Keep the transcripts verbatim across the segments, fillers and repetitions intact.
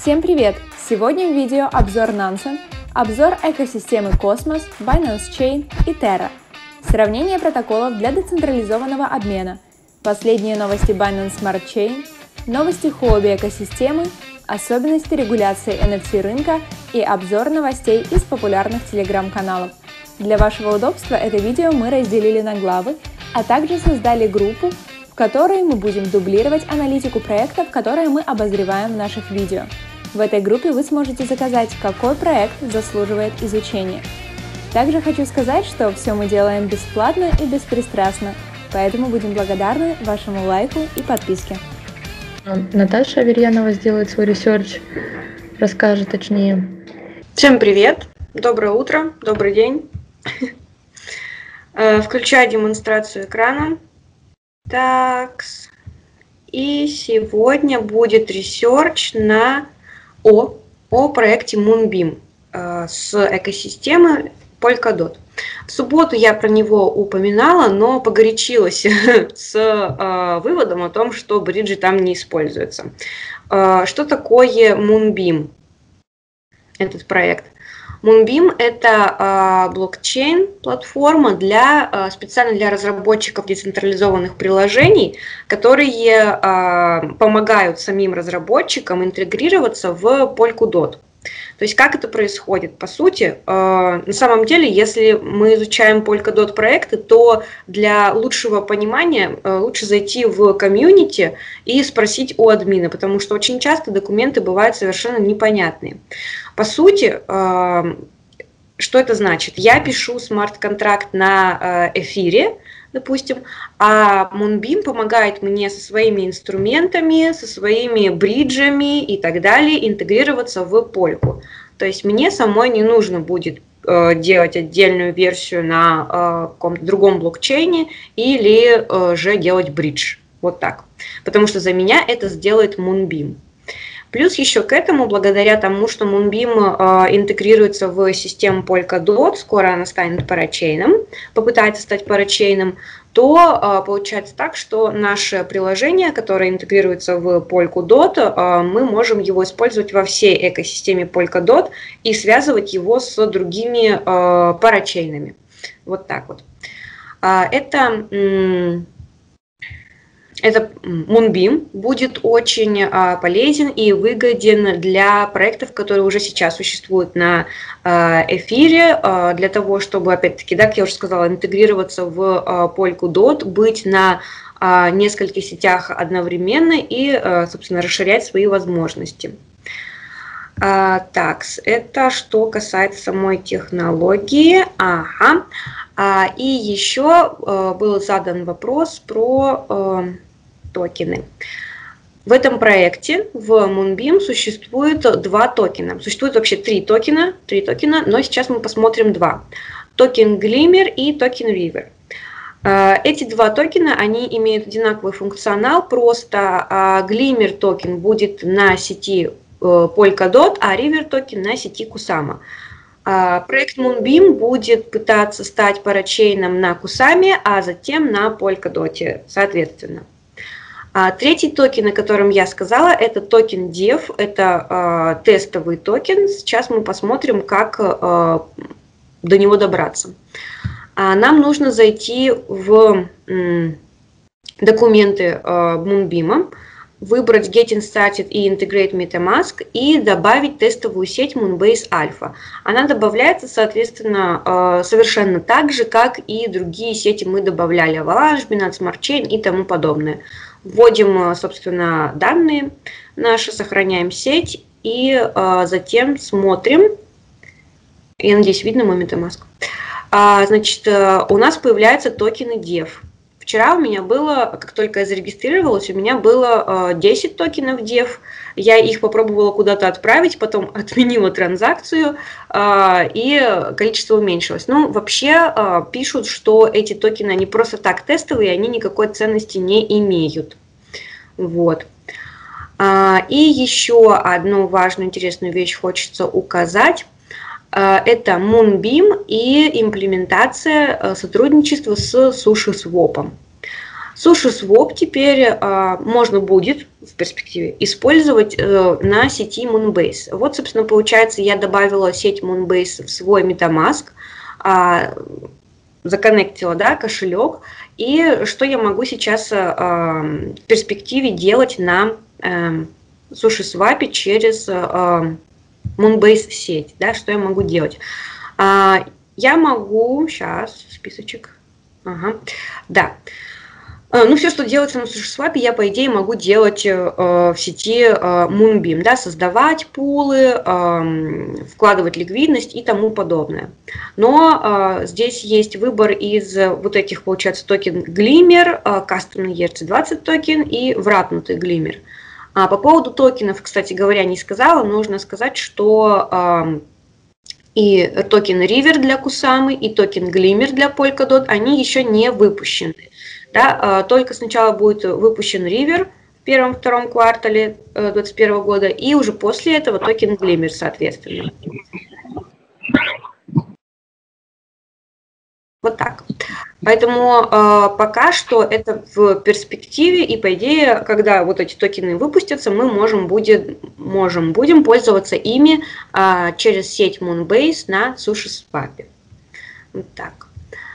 Всем привет! Сегодня в видео обзор Nansen, обзор экосистемы Cosmos, Binance Chain и Terra, сравнение протоколов для децентрализованного обмена, последние новости Binance Smart Chain, новости хобби экосистемы, особенности регуляции эн эф ти рынка и обзор новостей из популярных телеграм-каналов. Для вашего удобства это видео мы разделили на главы, а также создали группу, в которой мы будем дублировать аналитику проектов, которые мы обозреваем в наших видео. В этой группе вы сможете заказать, какой проект заслуживает изучения. Также хочу сказать, что все мы делаем бесплатно и беспристрастно, поэтому будем благодарны вашему лайку и подписке. Наташа Аверьянова сделает свой ресерч, расскажет точнее. Всем привет, доброе утро, добрый день. Включаю демонстрацию экрана. Так, и сегодня будет ресерч на о, о проекте Moonbeam э, с экосистемы Polkadot. В субботу я про него упоминала, но погорячилась с э, выводом о том, что бриджи там не используются. Э, что такое Moonbeam, этот проект? Moonbeam – это э, блокчейн-платформа для, э, специально для разработчиков децентрализованных приложений, которые э, помогают самим разработчикам интегрироваться в Polkadot. То есть как это происходит? По сути, э, на самом деле, если мы изучаем Polkadot проекты, то для лучшего понимания э, лучше зайти в комьюнити и спросить у админа, потому что очень часто документы бывают совершенно непонятные. По сути, э, что это значит? Я пишу смарт-контракт на э, эфире, допустим, а Moonbeam помогает мне со своими инструментами, со своими бриджами и так далее интегрироваться в Польку. То есть мне самой не нужно будет э, делать отдельную версию на э, каком-то другом блокчейне или э, же делать бридж. Вот так. Потому что за меня это сделает Moonbeam. Плюс еще к этому, благодаря тому, что Moonbeam э, интегрируется в систему Polkadot, скоро она станет парачейном, попытается стать парачейном, то э, получается так, что наше приложение, которое интегрируется в Polkadot, э, мы можем его использовать во всей экосистеме Polkadot и связывать его с другими э, парачейнами. Вот так вот. Э, это... М- Это Moonbeam будет очень а, полезен и выгоден для проектов, которые уже сейчас существуют на а, эфире, а, для того, чтобы, опять-таки, да, как я уже сказала, интегрироваться в а, Polkadot, быть на а, нескольких сетях одновременно и, а, собственно, расширять свои возможности. А, так, это что касается самой технологии. Ага. А, и еще а, был задан вопрос про... А, токены. В этом проекте, в Moonbeam, существует два токена. Существует вообще три токена, три токена, но сейчас мы посмотрим два. Токен Glimmer и токен River. Эти два токена, они имеют одинаковый функционал, просто Glimmer токен будет на сети Polkadot, а River токен на сети Kusama. Проект Moonbeam будет пытаться стать парачейном на Kusama, а затем на Polkadot, соответственно. А третий токен, о котором я сказала, это токен Dev, это э, тестовый токен. Сейчас мы посмотрим, как э, до него добраться. А нам нужно зайти в э, документы э, Moonbeam, выбрать Getting Started и Integrate MetaMask и добавить тестовую сеть Moonbase Alpha. Она добавляется, соответственно, э, совершенно так же, как и другие сети мы добавляли, Avalanche, Binance Smart Chain и тому подобное. Вводим, собственно, данные наши, сохраняем сеть и а, затем смотрим. Я надеюсь, видно мой MetaMask. А, значит, у нас появляются токены Dev. Вчера у меня было, как только я зарегистрировалась, у меня было десять токенов Dev. Я их попробовала куда-то отправить, потом отменила транзакцию, и количество уменьшилось. Ну, вообще пишут, что эти токены, они просто так тестовые, они никакой ценности не имеют. Вот. И еще одну важную, интересную вещь хочется указать. Это Moonbeam и имплементация сотрудничества с SushiSwap. SushiSwap теперь а, можно будет в перспективе использовать а, на сети Moonbase. Вот, собственно, получается, я добавила сеть Moonbase в свой MetaMask, а, законнектила, да, кошелек, и что я могу сейчас а, в перспективе делать на а, SushiSwap через а, Moonbase сеть, да, что я могу делать. А, я могу, сейчас, списочек, ага, да. Ну, все, что делается на SushiSwap, я, по идее, могу делать э, в сети э, Moonbeam, да, создавать пулы, э, вкладывать ликвидность и тому подобное. Но э, здесь есть выбор из вот этих, получается, токен Glimmer, э, кастомный и эр си двадцать токен и вратнутый Glimmer. А по поводу токенов, кстати говоря, не сказала, нужно сказать, что э, и токен River для Kusama, и токен Glimmer для Polkadot, они еще не выпущены. Да, только сначала будет выпущен River в первом-втором квартале две тысячи двадцать первого года, и уже после этого токен Glimmer, соответственно. Вот так. Поэтому э, пока что это в перспективе, и по идее, когда вот эти токены выпустятся, мы можем, будет, можем будем пользоваться ими э, через сеть Moonbase на SushiSwap. Вот так.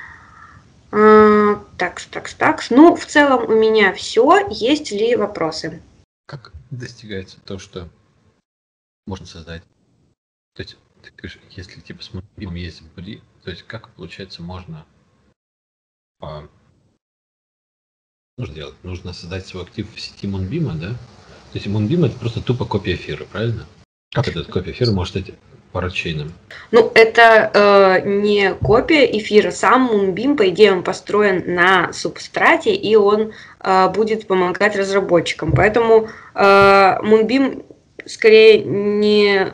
Так, так, так. Ну, в целом у меня все. Есть ли вопросы? Как достигается то, что можно создать? То есть, ты говоришь, если типа с Moonbeam есть бри, то есть как получается можно а, нужно делать? Нужно создать свой актив в сети Moonbeam, да? То есть Moonbeam это просто тупо копия эфира, правильно? Как эта копия эфира может стать парачейном? Ну, это э, не копия эфира. Сам Moonbeam, по идее, он построен на субстрате, и он э, будет помогать разработчикам. Поэтому э, Moonbeam скорее не...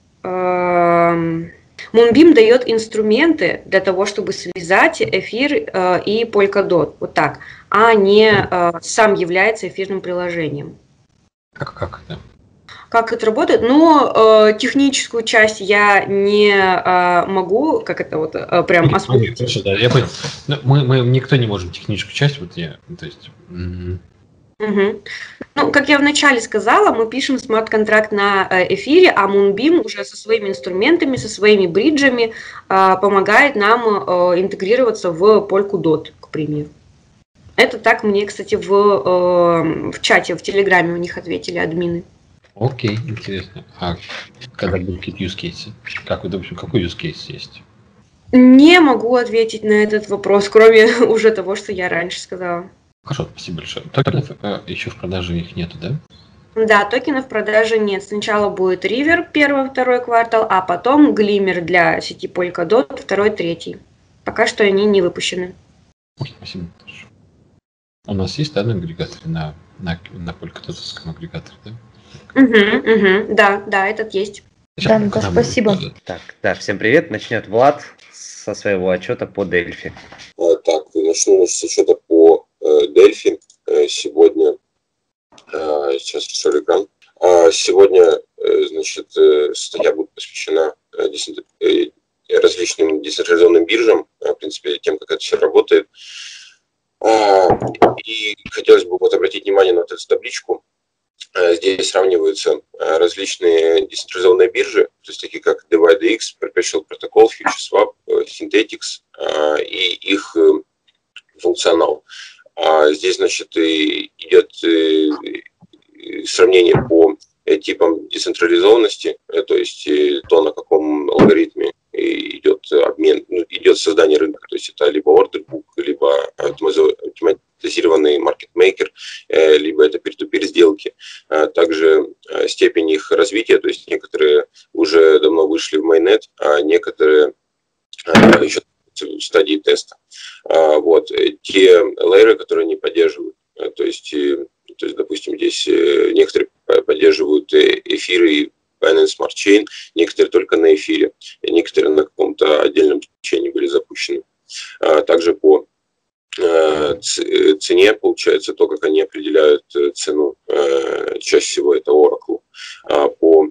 Э, Moonbeam дает инструменты для того, чтобы связать эфир э, и Polkadot. Вот так. А не э, сам является эфирным приложением. Как, как это? Как это работает? Но э, техническую часть я не э, могу, как это вот э, прям освоить. Хорошо, да, я понял. Мы, мы никто не можем техническую часть, вот я, то есть. Mm-hmm. Угу. Ну, как я вначале сказала, мы пишем смарт-контракт на э, эфире, а Moonbeam уже со своими инструментами, со своими бриджами э, помогает нам э, интегрироваться в Polkadot, к примеру. Это так мне, кстати, в, э, в чате, в Телеграме у них ответили админы. Окей, интересно. А когда будут какие-то use cases? Как вы думаете, какой use case есть? Не могу ответить на этот вопрос, кроме уже того, что я раньше сказала. Хорошо, спасибо большое. Токенов э, еще в продаже их нету, да? Да, токенов в продаже нет. Сначала будет River первый-второй квартал, а потом Glimmer для сети Polkadot второй-третий. Пока что они не выпущены. Ой, спасибо. У нас есть, да, на агрегаторе, на, на, на Polkadot'овском агрегаторе, да? Угу, угу, да, да, этот есть. Да, Наташ, спасибо. Так, да, всем привет. Начнет Влад со своего отчета по Дельфи. Так, начну с отчета по Дельфи. Сегодня, сейчас решил экран. Сегодня, значит, статья будет посвящена различным децентрализованным биржам, в принципе, тем, как это все работает. И хотелось бы вот обратить внимание на вот эту табличку. Здесь сравниваются различные децентрализованные биржи, то есть такие как DivideX, Perpetual Protocol, FutureSwap, Synthetix и их функционал. Здесь, значит, идет сравнение по типам децентрализованности, то есть то, на каком алгоритме идет обмен, ну, идет создание рынка, то есть это либо order book, либо автоматизированный маркетмейкер, либо это peer-to-peer сделки. Также степень их развития, то есть некоторые уже давно вышли в майнет, а некоторые еще в стадии теста. Вот. Те лейеры, которые не поддерживают, то есть, то есть, допустим, здесь некоторые поддерживают эфиры и Binance Smart Chain, некоторые только на эфире, и некоторые на каком-то отдельном чейне были запущены. Также по цене, получается, то, как они определяют цену, чаще всего это Oracle. По,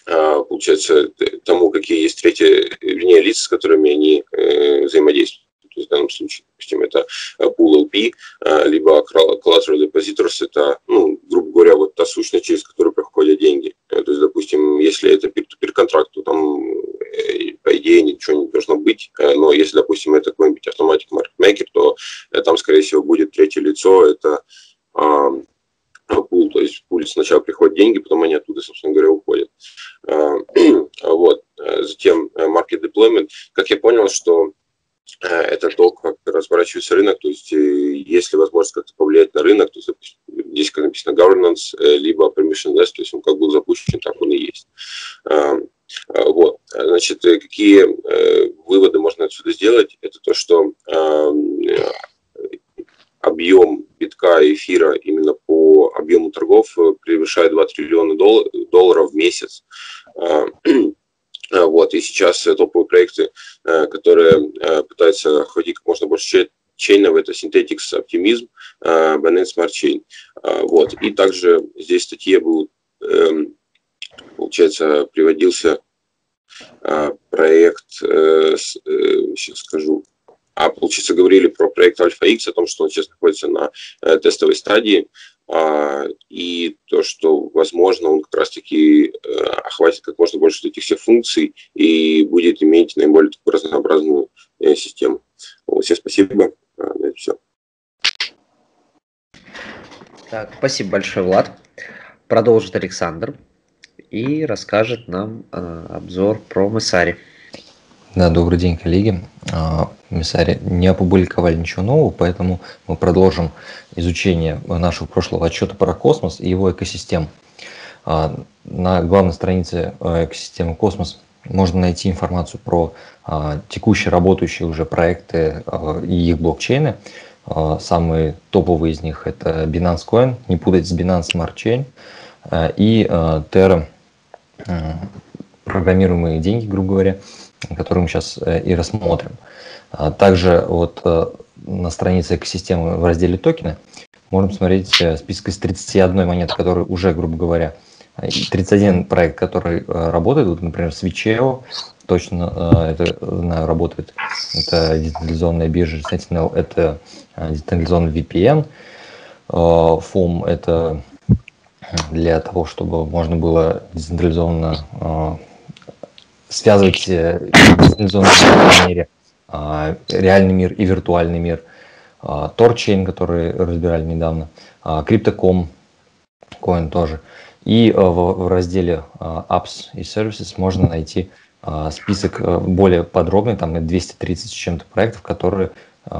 получается, тому, какие есть третьи, вернее, лица, с которыми они взаимодействуют. То есть в данном случае, допустим, это Pool эл пи, либо Collateral Depositors, это, ну, грубо говоря, вот та сущность, через которую проходят деньги. То есть, допустим, если это peer-to-peer контракт, то там, по идее, ничего не должно быть. Но если, допустим, это какой-нибудь Automatic Market Maker, то там, скорее всего, будет третье лицо, это пул, то есть в пул сначала приходят деньги, потом они оттуда, собственно говоря, уходят. Вот. Затем Market Deployment. Как я понял, что это то, как разворачивается рынок, то есть есть ли возможность как-то повлиять на рынок, то есть, допустим, здесь, как написано, governance, либо permissionless, то есть он как был запущен, так он и есть. Вот. Значит, какие выводы можно отсюда сделать? Это то, что объем битка и эфира именно по объему торгов превышает два триллиона долларов в месяц. Вот, и сейчас топовые проекты, которые пытаются ходить как можно больше чейнов, это Synthetix, Optimism, Binance Smart Chain. Вот, и также здесь в статье был, получается, приводился проект, сейчас скажу, А, получается, говорили про проект Alpha X, о том, что он сейчас находится на э, тестовой стадии, а, и то, что, возможно, он как раз-таки э, охватит как можно больше этих всех функций и будет иметь наиболее такую разнообразную э, систему. Вот, всем спасибо. А, это все. Так, спасибо большое, Влад. Продолжит Александр и расскажет нам э, обзор про Messari. Да, добрый день, коллеги. Messari не опубликовали ничего нового, поэтому мы продолжим изучение нашего прошлого отчета про космос и его экосистем. На главной странице экосистемы Космос можно найти информацию про текущие работающие уже проекты и их блокчейны. Самые топовые из них это Binance Coin, не путать с Binance Smart Chain, и Terra, программируемые деньги, грубо говоря, который мы сейчас и рассмотрим. Также вот на странице экосистемы в разделе токены можно посмотреть список из тридцати одной монеты, которые уже, грубо говоря, тридцать один проект, который работает. Вот, например, Switch.io точно это, знаю, работает. Это децентрализованная биржа. Sentinel – это децентрализованный ви пи эн. Foam – это для того, чтобы можно было децентрализованно связывать в децентрализованном мире реальный мир и виртуальный мир. Torchain, который разбирали недавно, Crypto.com, Coin тоже. И в, в разделе Apps и Services можно найти список более подробный, там двести тридцать с чем-то проектов, которые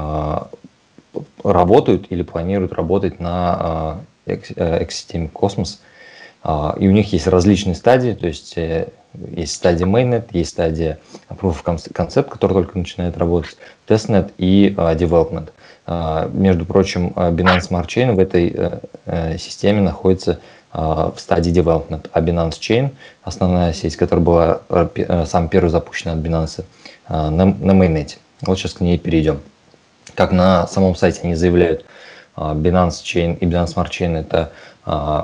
работают или планируют работать на экосистеме Космос. И у них есть различные стадии, то есть есть стадия Mainnet, есть стадия Proof of Concept, который только начинает работать, Testnet и uh, Development. Uh, между прочим, Binance Smart Chain в этой uh, системе находится uh, в стадии Development, а Binance Chain, основная сеть, которая была uh, самой первой запущена от Binance, uh, на, на Mainnet. Вот сейчас к ней перейдем. Как на самом сайте они заявляют, uh, Binance Chain и Binance Smart Chain это uh,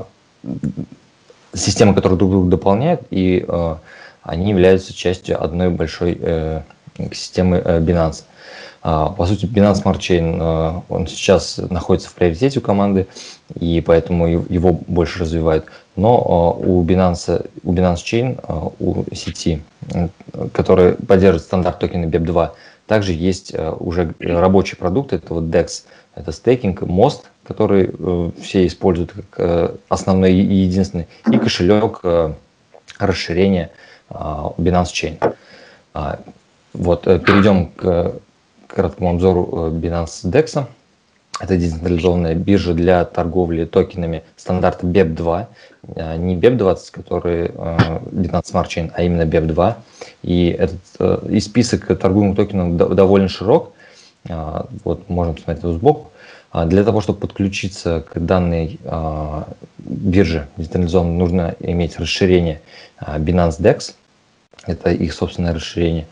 системы, которые друг друга дополняют, и э, они являются частью одной большой э, системы э, Binance. Э, по сути, Binance Smart Chain, э, он сейчас находится в приоритете у команды, и поэтому его больше развивают. Но э, у Binance, у Binance Chain, э, у сети, э, которая поддерживает стандарт токена би и пи два, также есть э, уже рабочий продукт, это вот декс, это стейкинг, мост, который э, все используют как э, основной и единственный, и кошелек э, расширения э, Binance Chain. А, вот, э, перейдем к краткому обзору Binance Dex. Это децентрализованная биржа для торговли токенами стандарта би и пи два, э, не би и пи двадцать, который э, Binance Smart Chain, а именно би и пи два. И, этот, э, и список торгуемых токенов довольно широк. Э, вот, можно посмотреть его сбоку. Для того, чтобы подключиться к данной э, бирже децентрализованной, нужно иметь расширение э, Binance Dex. Это их собственное расширение.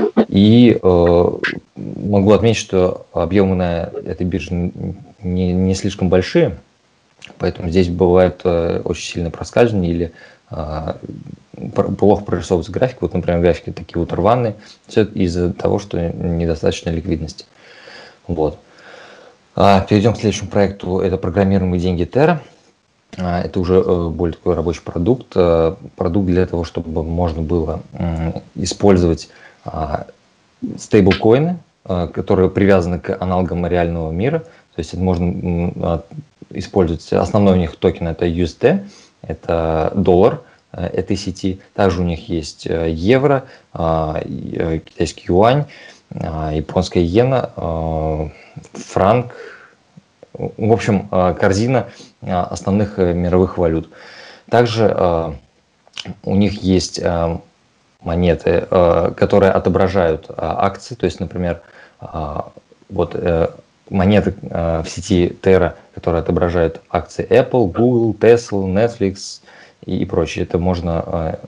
И э, могу отметить, что объемы на этой бирже не, не слишком большие, поэтому здесь бывает э, очень сильное проскальзывание или э, плохо прорисовывается график. Вот, например, графики такие вот рваные. Все из-за того, что недостаточно ликвидности. Вот. Перейдем к следующему проекту. Это программируемые деньги Terra. Это уже более такой рабочий продукт. Продукт для того, чтобы можно было использовать стейблкоины, которые привязаны к аналогам реального мира. То есть это можно использовать. Основной у них токен это ю эс ди, это доллар этой сети. Также у них есть евро, китайский юань, японская иена, франк. В общем, корзина основных мировых валют. Также у них есть монеты, которые отображают акции. То есть, например, вот монеты в сети Terra, которые отображают акции Apple, Google, Tesla, Netflix и прочее. Это можно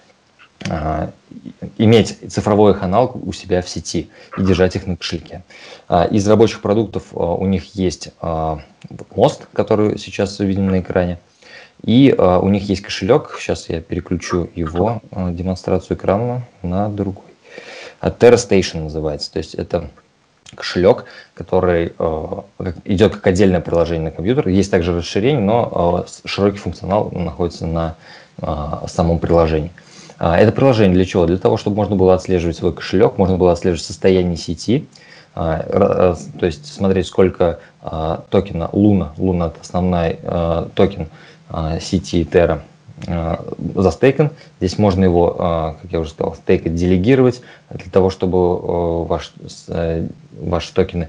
иметь цифровой их аналог у себя в сети и держать их на кошельке. Из рабочих продуктов у них есть мост, который сейчас видим на экране, и у них есть кошелек. Сейчас я переключу его демонстрацию экрана на другой. Terra Station называется. То есть это кошелек, который идет как отдельное приложение на компьютер. Есть также расширение, но широкий функционал находится на самом приложении. Это приложение для чего? Для того, чтобы можно было отслеживать свой кошелек, можно было отслеживать состояние сети, то есть смотреть, сколько токена Luna, Luna это основной токен сети Terra, застейкан. Здесь можно его, как я уже сказал, стейкать, делегировать для того, чтобы ваш, ваши токены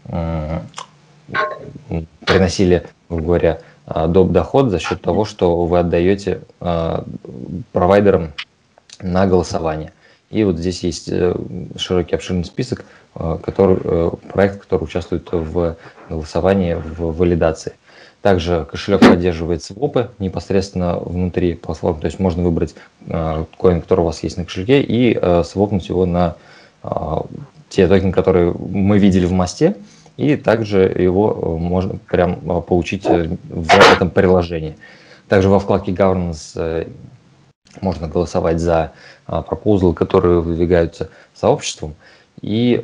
приносили, грубо говоря, доп. Доход за счет того, что вы отдаете провайдерам на голосование. И вот здесь есть широкий обширный список, который, проект, который участвует в голосовании, в валидации. Также кошелек поддерживает свопы непосредственно внутри платформы, то есть можно выбрать коин, который у вас есть на кошельке, и свопнуть его на те токены, которые мы видели в мосте, и также его можно прям получить в этом приложении. Также во вкладке Governance можно голосовать за пропозалы, которые выдвигаются сообществом, и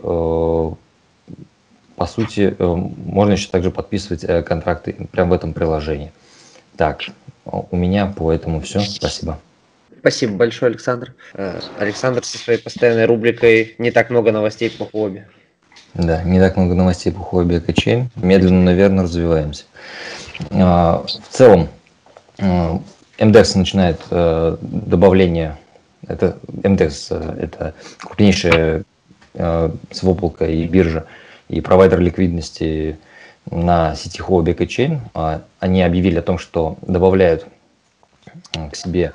по сути, можно еще также подписывать контракты прямо в этом приложении. Так, у меня по этому все. Спасибо. Спасибо большое, Александр. Александр со своей постоянной рубрикой «Не так много новостей по хобби». Да, не так много новостей по хобби экочейн. Медленно, наверное, развиваемся. В целом, эм ди экс начинает добавление. Это эм ди экс – это крупнейшая своплка и биржа, и провайдер ликвидности на сети Huobi EcoChain. Они объявили о том, что добавляют к себе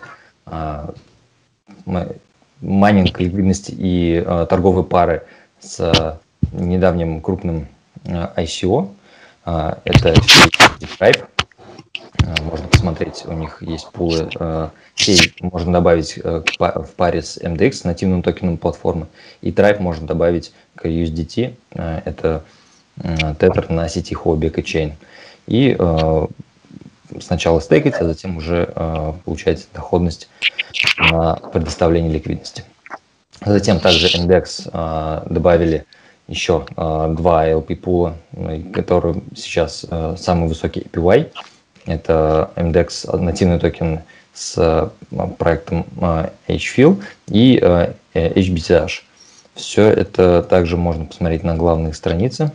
майнинг ликвидности и торговые пары с недавним крупным ай си о. Это Stripe. Можно посмотреть, у них есть пулы. Сей можно добавить в паре с эм ди экс, нативным токеном платформы. И Tribe можно добавить к ю эс ди ти. Это тетер на сети Huobi EcoChain. И сначала стейкать, а затем уже получать доходность на предоставление ликвидности. Затем также эм ди экс добавили еще два эл пи пула, которые сейчас самый высокий эй пи уай. Это эм ди экс нативный токен с проектом эйч фил и эйч би ти эйч. Все это также можно посмотреть на главной странице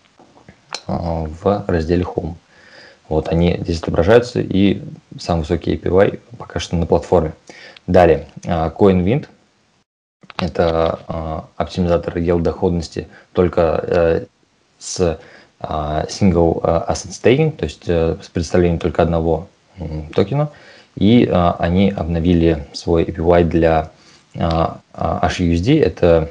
в разделе Home. Вот они здесь отображаются, и самый высокий эй пи уай пока что на платформе. Далее, CoinWind. Это оптимизатор yield доходности только с single asset staking, то есть с представлением только одного токена. И они обновили свой эй пи уай для эйч ю эс ди. Это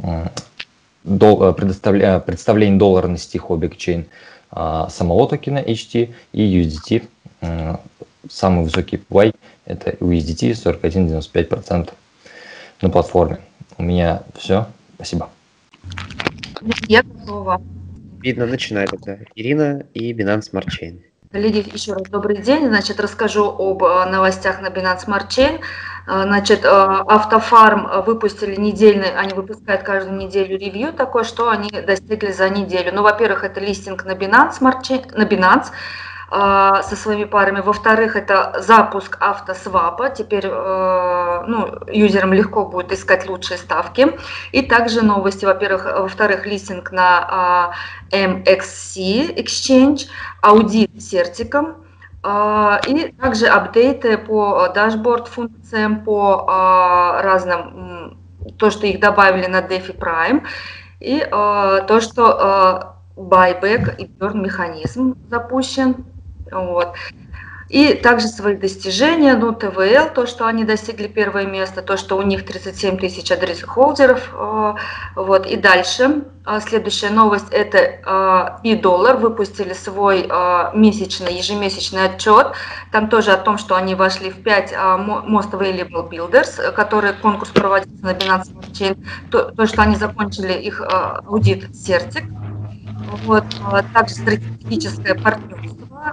представление доллара на сети Huobi EcoChain самого токена эйч ти и ю эс ди ти. Самый высокий эй пи уай это ю эс ди ти сорок один целых девяносто пять сотых процента на платформе. У меня все. Спасибо. Я готова. Видно, начинает это Ирина и Binance Smart Chain. Коллеги, еще раз добрый день. Значит, расскажу об новостях на Binance Smart Chain. Значит, Автофарм выпустили недельный, они выпускают каждую неделю ревью такое, что они достигли за неделю. Ну, во-первых, это листинг на Binance, на Binance со своими парами. Во-вторых, это запуск автосвапа. Теперь ну, юзерам легко будет искать лучшие ставки. И также новости. Во-первых, во-вторых, листинг на эм экс си Exchange, аудит Certicom. И также апдейты по дашборд-функциям, по разным, то, что их добавили на DeFi Prime, и то, что buyback и burn механизм запущен. Вот. И также свои достижения, ну, тэ вэ эл, то, что они достигли первое место, то, что у них тридцать семь тысяч адресов-холдеров. Вот. И дальше, следующая новость, это B-Dollar выпустили свой месячный, ежемесячный отчет. Там тоже о том, что они вошли в пять Most Valuable Builders, который конкурс проводится на Binance Smart Chain. То, то, что они закончили их аудит Certic. Вот. Также стратегическое партнерство.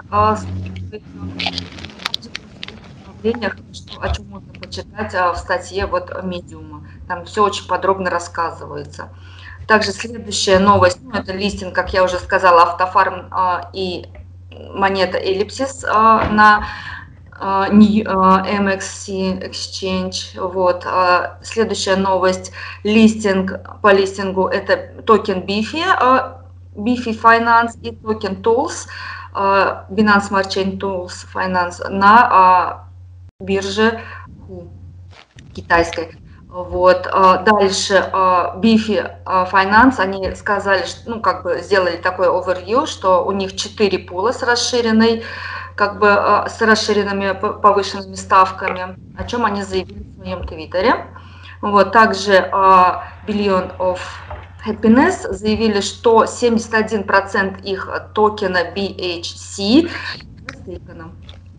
О чем можно почитать в статье вот Medium. Там все очень подробно рассказывается. Также следующая новость, ну, это листинг, как я уже сказала, Автофарм и монета Ellipsis на эм экс си Exchange. Вот. Следующая новость, листинг по листингу, это токен Bifi, Bifi Finance и токен Tools, Binance Smart Chain Tools Finance на бирже китайской. Вот. Дальше Bifi Finance, они сказали, что, ну, как бы сделали такой overview, что у них четыре пула с расширенной, как бы с расширенными повышенными ставками, о чем они заявили в своем твиттере. Вот. Также Billion of Happiness заявили, что семьдесят один процент их токена би эйч си застейкано.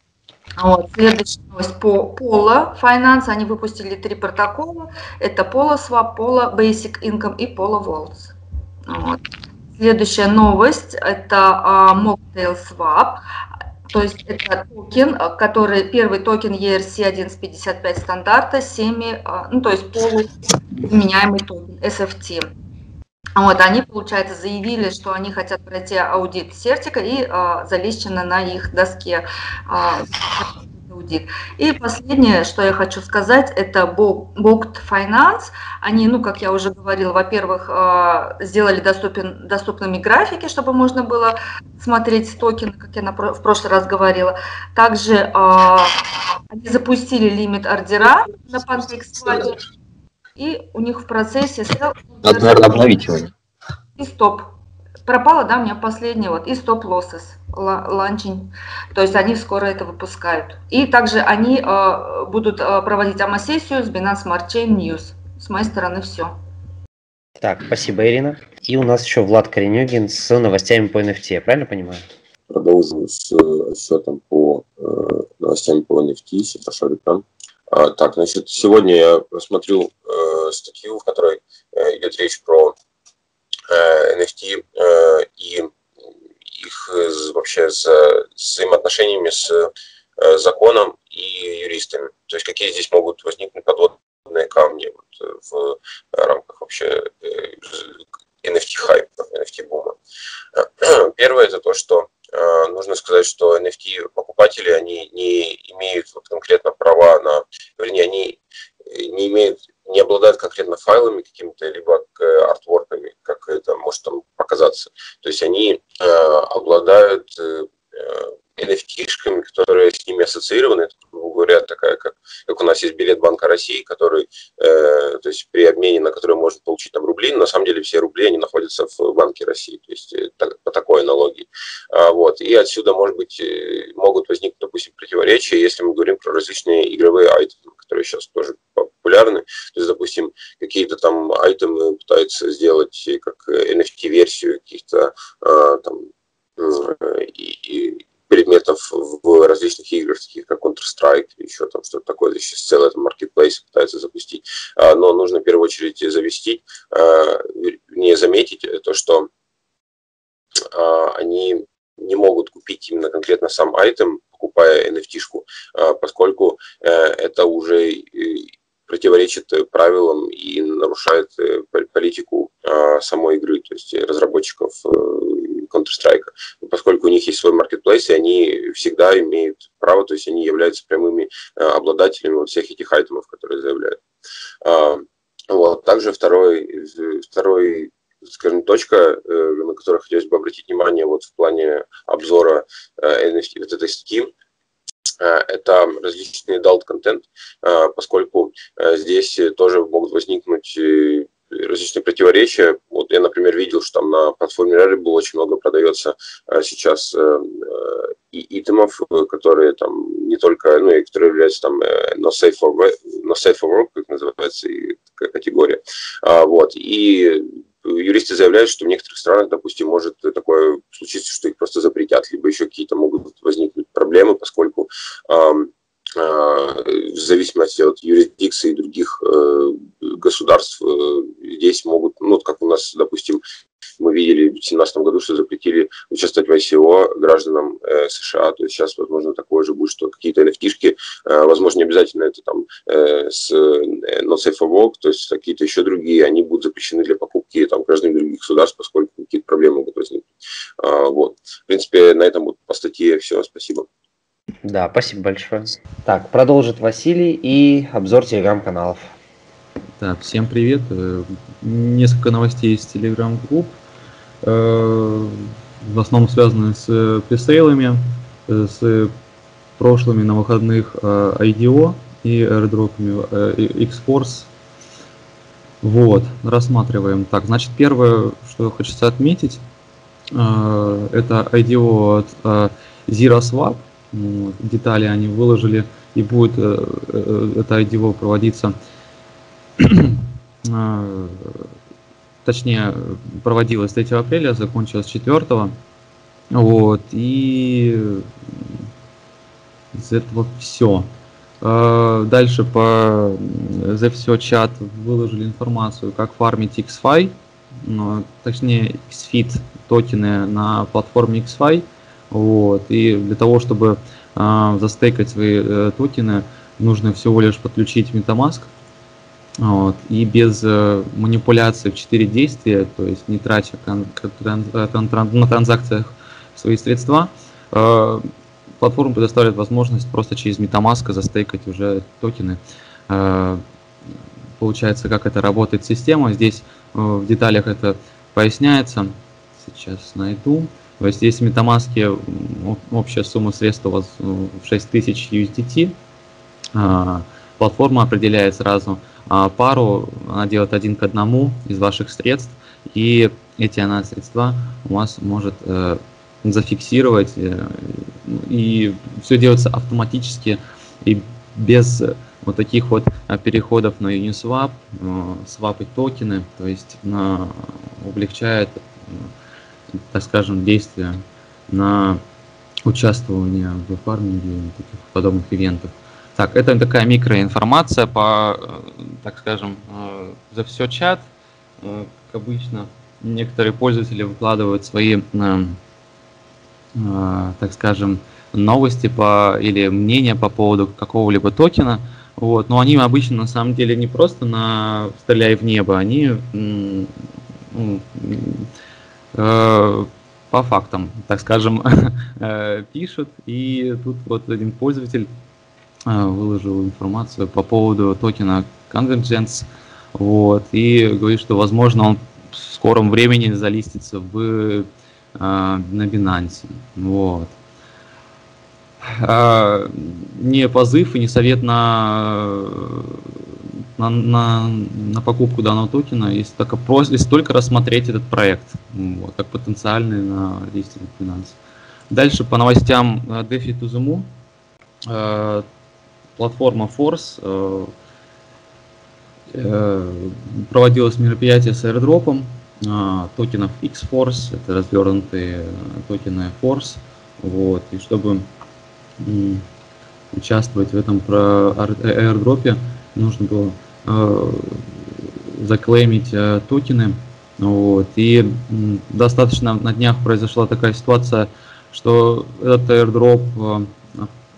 Вот. Следующая новость по Polo Finance. Они выпустили три протокола. Это Polo Swap, Polo Basic Income и Polo Vaults. Вот. Следующая новость это uh, Mocktail Swap. То есть это токен, который первый токен и эр си одиннадцать пятьдесят пять стандарта, семи, ну, то есть полуменяемый токен эс эф ти. Вот, они, получается, заявили, что они хотят пройти аудит Certic и а, залищено на их доске а, аудит. И последнее, что я хочу сказать, это Booked Finance. Они, ну, как я уже говорила, во-первых, а, сделали доступен, доступными графики, чтобы можно было смотреть токены, как я на, в прошлый раз говорила. Также а, они запустили лимит ордера на PancakeSwap. И у них в процессе... Надо, наверное, обновить его. И стоп. Пропало, да, у меня последний вот. И стоп лоссес. Ланчинг. То есть они скоро это выпускают. И также они э, будут э, проводить АМА-сессию с Binance Smart Chain News. С моей стороны все. Так, спасибо, Ирина. И у нас еще Влад Коренюгин с новостями по эн эф ти. Я правильно понимаю? Продолжим с отчетом по э, новостям по эн эф ти. Шарикан. А, так, значит, сегодня я просмотрел э, статью, в которой э, идет речь про э, эн эф ти э, и их э, вообще с, с взаимоотношениями с э, законом и юристами. То есть какие здесь могут возникнуть подводные камни вот, в рамках вообще э, эн эф ти-хайпа, эн эф ти-бума. Первое – это то, что э, нужно сказать, что эн эф ти-покупатели, они не имеют вот, конкретно права на, вернее, они не имеют, не обладают конкретно файлами какими-то, либо артворками, как это может там показаться. То есть они э, обладают э, эн эф ти-шками, которые с ними ассоциированы. Это, грубо говоря, такая, как, как у нас есть билет Банка России, который, э, то есть при обмене, на который можно получить там рубли, но на самом деле все рубли, они находятся в Банке России, то есть э, так, по такой аналогии. А, вот. И отсюда, может быть, э, могут возникнуть, допустим, противоречия, если мы говорим про различные игровые айтемы, которые сейчас тоже популярны. То есть, допустим, какие-то там айтемы пытаются сделать как эн эф ти-версию каких-то э, там э, и, и предметов в различных играх, таких как Counter-Strike или еще там что-то такое. Здесь сейчас целый там маркетплейс пытаются запустить. Но нужно в первую очередь завести, не заметить то, что они не могут купить именно конкретно сам айтем, покупая эн эф ти-шку, поскольку это уже противоречит правилам и нарушает политику самой игры, то есть разработчиков Counter-Strike, поскольку у них есть свой маркетплейс, и они всегда имеют право, то есть они являются прямыми обладателями вот всех этих айтемов, которые заявляют. Вот. Также второй, второй, скажем, точка, на которую хотелось бы обратить внимание вот в плане обзора эн эф ти, вот этой статьи, это различный adult контент, поскольку здесь тоже могут возникнуть различные противоречия. Вот я, например, видел, что там на платформе Rarible очень много продается сейчас и итемов, которые там не только, ну, и которые являются там not safe for work, not safe for work, как называется, и такая категория. Вот. И юристы заявляют, что в некоторых странах, допустим, может такое случиться, что их просто запретят, либо еще какие-то могут возникнуть проблемы, поскольку в зависимости от юрисдикции других э, государств э, здесь могут, ну, как у нас, допустим, мы видели в две тысячи семнадцатом году, что запретили участвовать в ай си о гражданам э, США, то есть сейчас, возможно, такое же будет, что какие-то эн эф ти-шки, э, возможно, не обязательно это там э, с э, Not Safe for Work, то есть какие-то еще другие, они будут запрещены для покупки там граждан других государств, поскольку какие-то проблемы могут возникнуть. А, вот. В принципе, на этом вот по статье все, спасибо. Да, спасибо большое. Так, продолжит Василий и обзор телеграм-каналов. Так, всем привет. Несколько новостей из телеграм-групп. В основном связаны с пресейлами, с прошлыми на выходных ай ди о и airdropами X-Force. Вот, рассматриваем. Так, значит, первое, что хочется отметить, это ай ди о от ZeroSwap. Детали они выложили, и будет э, э, это ай ди о проводиться, э, точнее, проводилось третьего апреля, закончилось четвёртого. Вот, и из этого все. Э, дальше по за все чат выложили информацию, как фармить икс фай, ну, точнее икс фит токены на платформе икс фай. Вот. И для того, чтобы э, застейкать свои э, токены, нужно всего лишь подключить MetaMask. Вот. И без э, манипуляций в четыре действия, то есть не тратя кон тран тран тран на транзакциях свои средства, э, платформа предоставляет возможность просто через MetaMask застейкать уже токены. Э, получается, как это работает система. Здесь э, в деталях это поясняется. Сейчас найду. То есть, если в MetaMask общая сумма средств у вас в шесть тысяч ю эс ди ти, платформа определяет сразу пару, она делает один к одному из ваших средств, и эти она средства у вас может зафиксировать, и все делается автоматически и без вот таких вот переходов на Uniswap, свапать токены, то есть облегчает, так скажем, действия на участвование в фарминге и таких подобных ивентах. Так, это такая микроинформация по, так скажем, за все чат. Как обычно, некоторые пользователи выкладывают свои, так скажем, новости по, или мнения по поводу какого-либо токена. Вот. Но они обычно на самом деле не просто на «стреляй в небо», они ну, по фактам, так скажем, пишут. И тут вот один пользователь выложил информацию по поводу токена Convergence, вот, и говорит, что возможно он в скором времени залистится в, на Binance. Вот. Не позыв и не совет на На, на, на покупку данного токена, если только, просто, если только рассмотреть этот проект, вот, как потенциальный на действие финансов. Дальше по новостям DeFi to the Moon. Э, платформа Force э, э, проводилось мероприятие с airdropом э, токенов X-Force, это развернутые токены Force, вот, и чтобы э, участвовать в этом про airdropе, нужно было э, заклеймить э, токены. Вот. И м, достаточно на днях произошла такая ситуация, что этот airdrop э,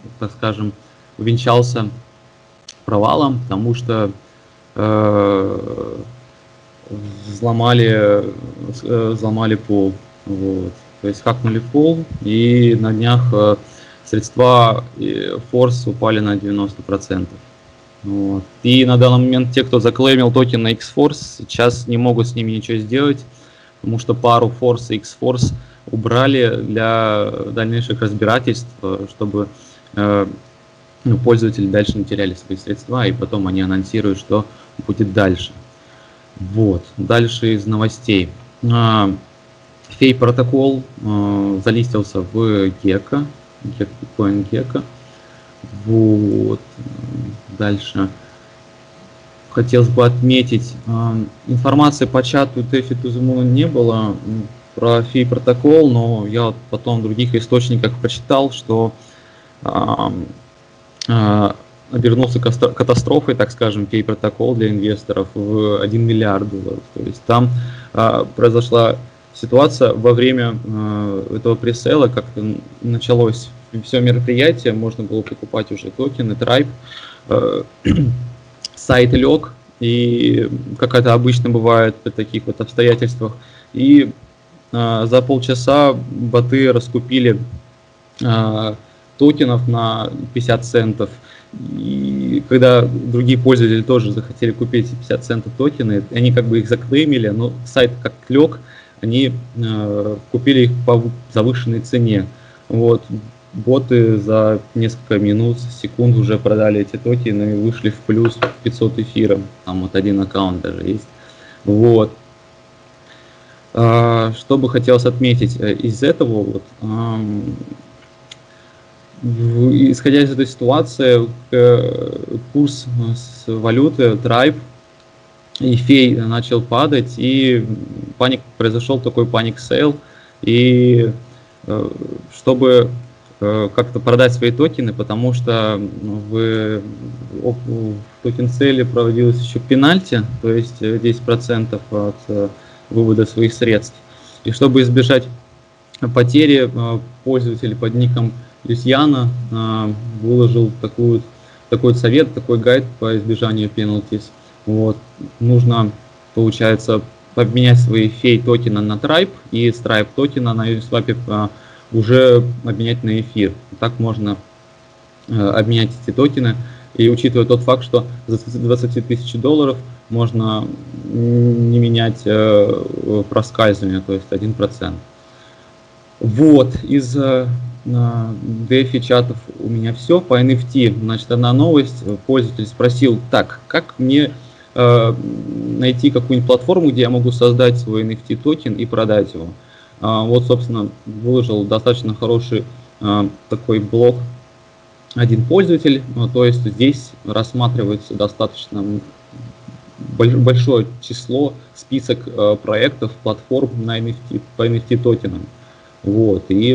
так скажем, увенчался провалом, потому что э, взломали, э, взломали пул. Вот. То есть хакнули пул, и на днях э, средства Force упали на девяносто процентов. Вот. И на данный момент те, кто заклеймил токен на X-Force, сейчас не могут с ними ничего сделать, потому что пару Force и X-Force убрали для дальнейших разбирательств, чтобы э, ну, пользователи дальше не теряли свои средства, и потом они анонсируют, что будет дальше. Вот. Дальше из новостей. Фей протокол э, залистился в Gecko, CoinGecko. Вот. Дальше хотелось бы отметить, э, информации по чату DeFi to the Moon не было про Фей протокол, но я вот потом в других источниках прочитал, что э, э, обернулся катастрофой, так скажем, Фей протокол для инвесторов в один миллиард долларов. То есть там э, произошла ситуация во время э, этого пресейла, как-то началось все мероприятие, можно было покупать уже токены, Tribe, э, сайт лег, и как это обычно бывает при таких вот обстоятельствах, и э, за полчаса боты раскупили э, токенов на пятьдесят центов, и когда другие пользователи тоже захотели купить пятьдесят центов токены, они как бы их заклеймили, но сайт как лег, они э, купили их по завышенной цене. Вот. Боты за несколько минут, секунд уже продали эти токены и вышли в плюс пятьсот эфира. Там вот один аккаунт даже есть. Вот. А, что бы хотелось отметить из этого, вот, а, исходя из этой ситуации, курс с валюты Tribe и Фей начал падать, и паник, произошел такой паник сейл, и э, чтобы э, как-то продать свои токены, потому что в, в токен сейле проводилось еще пенальти, то есть десять процентов от э, вывода своих средств. И чтобы избежать потери, э, пользователь под ником Люсьяна э, выложил такую, такой совет, такой гайд по избежанию penalties. Вот. Нужно, получается, обменять свои фей токена на Tribe и с Tribe токена на Uniswap а, уже обменять на эфир. Так можно а, обменять эти токены. И учитывая тот факт, что за двадцать тысяч долларов можно не менять а, проскальзывание, то есть один процент. Вот, из а, DeFi чатов у меня все. По эн эф ти, значит, одна новость. Пользователь спросил, так, как мне найти какую-нибудь платформу, где я могу создать свой эн эф ти токен и продать его. Вот, собственно, выложил достаточно хороший такой блог один пользователь, то есть здесь рассматривается достаточно большое число, список проектов, платформ на эн эф ти, по эн эф ти токенам. Вот, и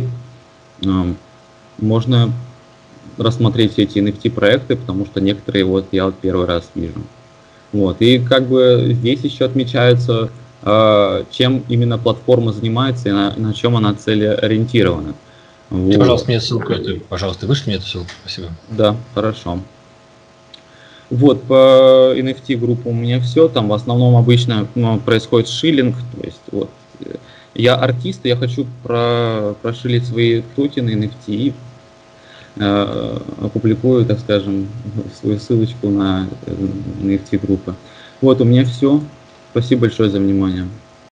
можно рассмотреть все эти эн эф ти проекты, потому что некоторые вот я вот первый раз вижу. Вот. И как бы здесь еще отмечается, э, чем именно платформа занимается и на, на чем она целеориентирована. Вот. Ты, пожалуйста, мне эту ссылку, это, пожалуйста, вышли мне эту ссылку, спасибо. Да, хорошо. Вот, по эн эф ти группу у меня все, там в основном обычно ну, происходит шиллинг, то есть вот, я артист, я хочу про, прошилить свои токены эн эф ти, э, опубликую, так скажем, свою ссылочку на эн эф ти группы. Вот, у меня все. Спасибо большое за внимание.